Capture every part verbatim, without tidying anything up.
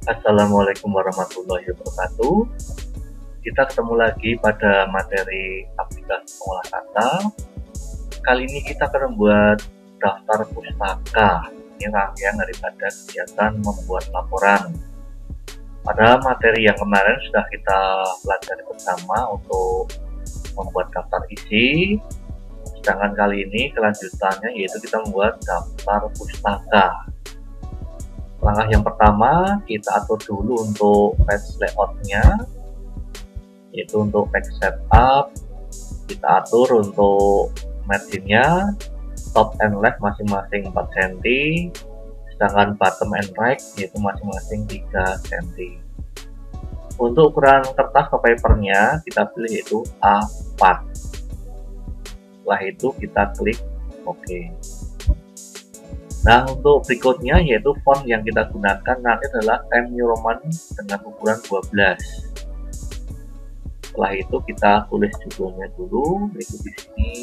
Assalamualaikum warahmatullahi wabarakatuh. Kita ketemu lagi pada materi aplikasi pengolah kata. Kali ini kita akan membuat daftar pustaka. Ini rangkaian daripada kegiatan membuat laporan. Pada materi yang kemarin sudah kita pelajari bersama untuk membuat daftar isi. Sedangkan kali ini kelanjutannya yaitu kita membuat daftar pustaka. Langkah yang pertama, kita atur dulu untuk page layout-nya, yaitu untuk page setup. Kita atur untuk margin-nya, top and left masing-masing empat sentimeter, sedangkan bottom and right yaitu masing-masing tiga sentimeter. Untuk ukuran kertas atau papernya, kita pilih yaitu A empat. Setelah itu kita klik OK. Nah, untuk berikutnya yaitu font yang kita gunakan nanti adalah Times New Roman dengan ukuran dua belas. Setelah itu kita tulis judulnya dulu, yaitu di sini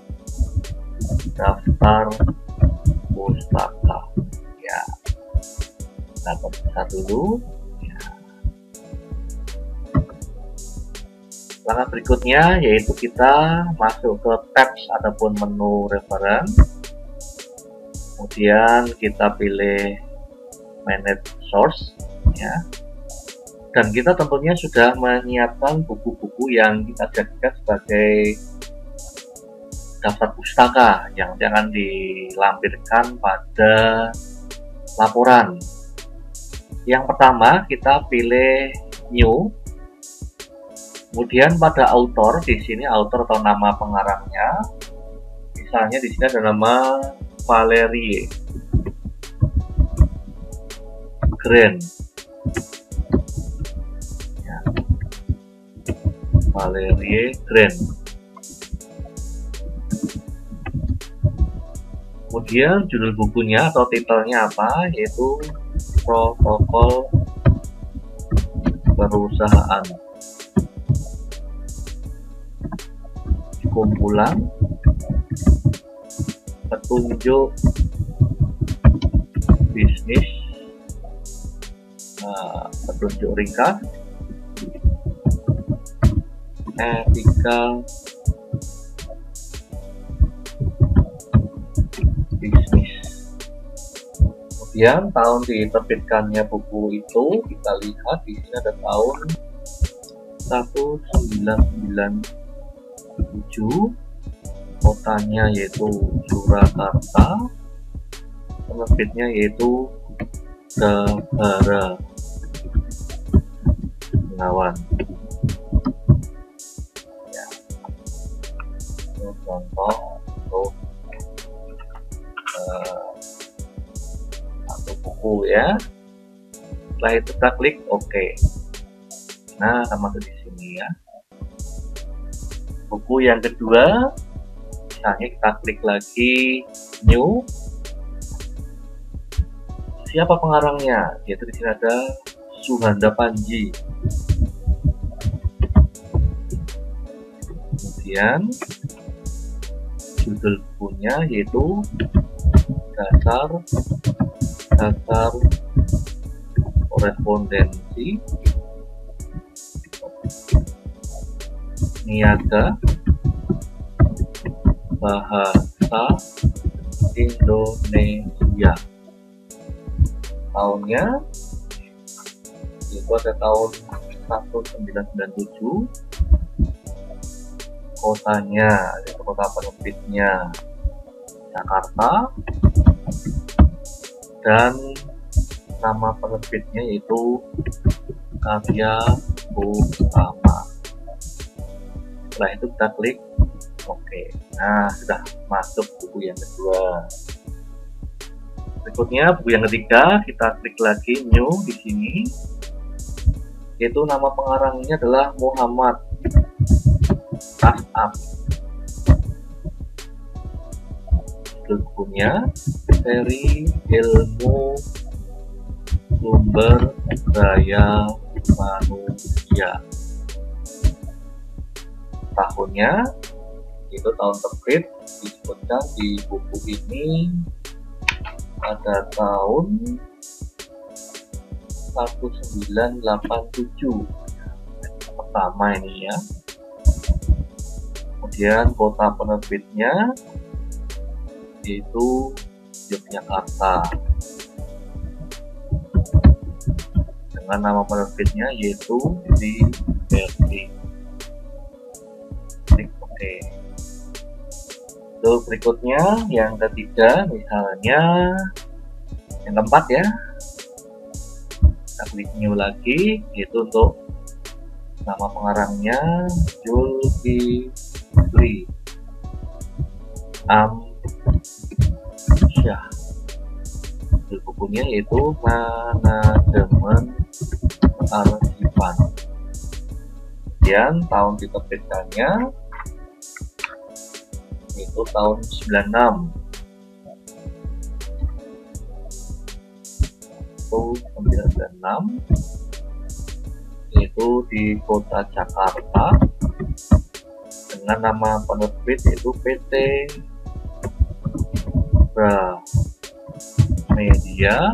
daftar pustaka. Ya, kita besar dulu. Ya. Langkah berikutnya yaitu kita masuk ke tabs ataupun menu reference. Kemudian kita pilih manage source ya, dan kita tentunya sudah menyiapkan buku-buku yang kita jadikan sebagai daftar pustaka yang akan dilampirkan pada laporan. Yang pertama kita pilih new, kemudian pada author, di sini author atau nama pengarangnya, misalnya di sini ada nama Valerie Green ya. Valerie Green. Kemudian judul bukunya atau titelnya apa, yaitu protokol perusahaan, kumpulan petunjuk bisnis, nah, petunjuk ringkas, etika bisnis. Kemudian tahun diterbitkannya buku itu kita lihat di sini ada tahun seribu sembilan ratus sembilan puluh tujuh. Kotanya yaitu Surakarta, penerbitnya yaitu Gahara Gunawan. Ya. Ini contoh untuk uh, satu buku ya. Setelah itu kita klik OK. Nah, sama di sini ya. Buku yang kedua, misalnya kita klik lagi new, siapa pengarangnya, yaitu di sini ada Suhanda Panji. Kemudian judul bukunya yaitu dasar dasar korespondensi niaga bahasa Indonesia. Tahunnya itu ada tahun seribu sembilan ratus sembilan puluh tujuh. Kotanya, yaitu kota penerbitnya Jakarta, dan nama penerbitnya yaitu Karya Utama. Setelah itu kita klik Oke, nah sudah masuk buku yang kedua. Berikutnya buku yang ketiga, kita klik lagi new di sini. Yaitu nama pengarangnya adalah Muhammad As'af. Judul bukunya Seri Ilmu Sumber Daya Manusia. Tahunnya itu tahun terbit disebutkan di buku ini pada tahun satu sembilan delapan tujuh pertama ini ya. Kemudian kota penerbitnya yaitu Yogyakarta dengan nama penerbitnya yaitu di Berkeley. Oke. Lalu berikutnya yang ketiga, misalnya yang keempat ya, kita klik new lagi, yaitu untuk nama pengarangnya Zulkifli Amsyah. Judul bukunya yaitu Manajemen Kearsipan. Kemudian tahun diterbitkannya itu tahun sembilan puluh enam. Itu sembilan puluh enam, yaitu di kota Jakarta dengan nama penerbit yaitu P T Gramedia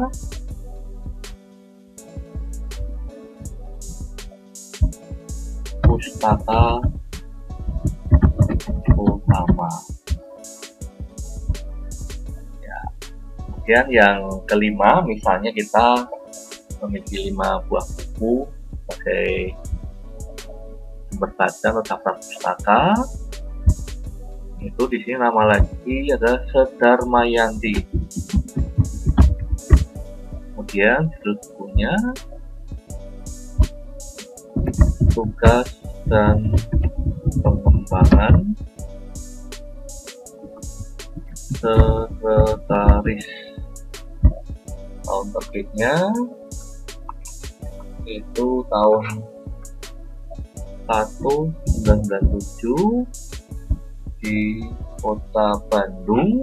Pustaka Utama. Ya. Kemudian yang kelima, misalnya kita memiliki lima buah buku sebagai sumber baca atau daftar pustaka. Itu di sini nama lagi adalah Sedarmayanti. Kemudian judul bukunya Tugas dan Pengembangan Sekretaris. Tahun terbitnya itu tahun seribu sembilan ratus sembilan puluh tujuh di kota Bandung.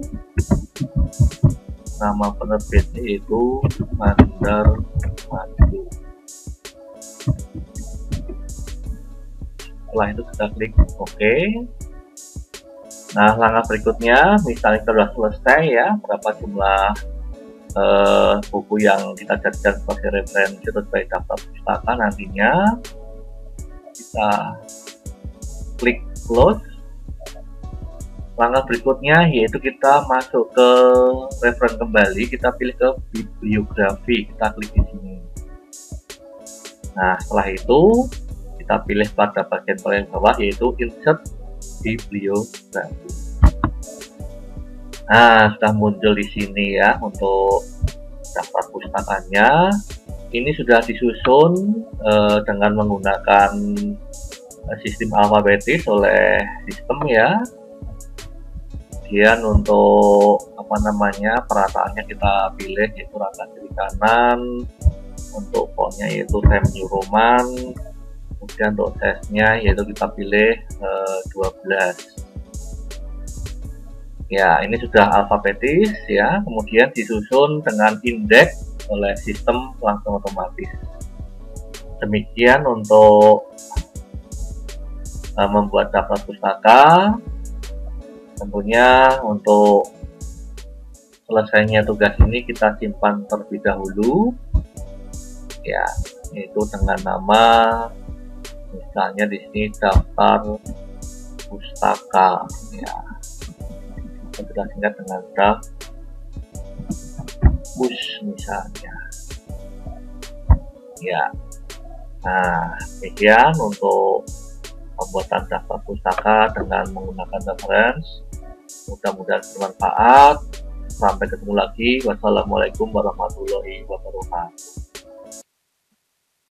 Nama penerbitnya itu Mandar Madu. Setelah itu kita klik OK. Nah, langkah berikutnya, misalnya kita sudah selesai ya, berapa jumlah uh, buku yang kita jadikan sebagai referensi atau sebagai daftar pustaka, nantinya kita klik close. Langkah berikutnya yaitu kita masuk ke referen kembali, kita pilih ke bibliografi, kita klik di sini. Nah, setelah itu kita pilih pada bagian paling bawah yaitu insert bibliografi. Nah, sudah muncul di sini ya untuk daftar pustakanya. Ini sudah disusun eh, dengan menggunakan eh, sistem alfabetis oleh sistem ya. Kemudian untuk apa namanya perataannya kita pilih yaitu rata kiri kanan. Untuk fontnya yaitu Times New Roman. Kemudian untuk size-nya yaitu kita pilih eh, dua belas. Ya, ini sudah alfabetis ya. Kemudian disusun dengan indeks oleh sistem langsung otomatis. Demikian untuk uh, membuat daftar pustaka. Tentunya untuk selesainya tugas ini kita simpan terlebih dahulu. Ya, yaitu dengan nama misalnya di sini daftar pustaka ya. Kita singkat dengan draft push misalnya ya. Nah, demikian untuk pembuatan daftar pustaka dengan menggunakan reference. Mudah-mudahan bermanfaat. Sampai ketemu lagi. Wassalamualaikum warahmatullahi wabarakatuh.